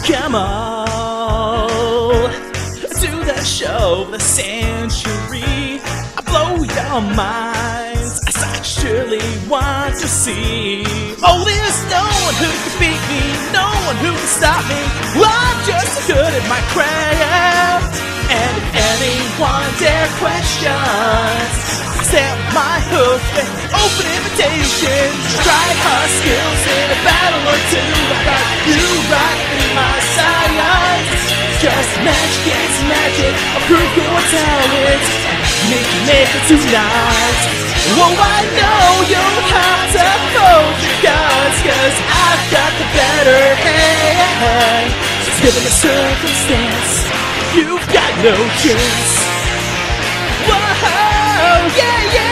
Come on to the show of the century. I blow your minds as I surely want to see. Oh, there's no one who can beat me, no one who can stop me. I'm just so good at my craft. And if anyone dare questions, I set my hoof and open invitation. Try our skills in a battle or two. I got you right in my science. Just magic is magic, I'll prove your talent. Make it tonight. Oh, I know you'll have to fold your guns, cause I've got the better hand. Just given the circumstance, you've got no chance. Whoa, yeah, yeah.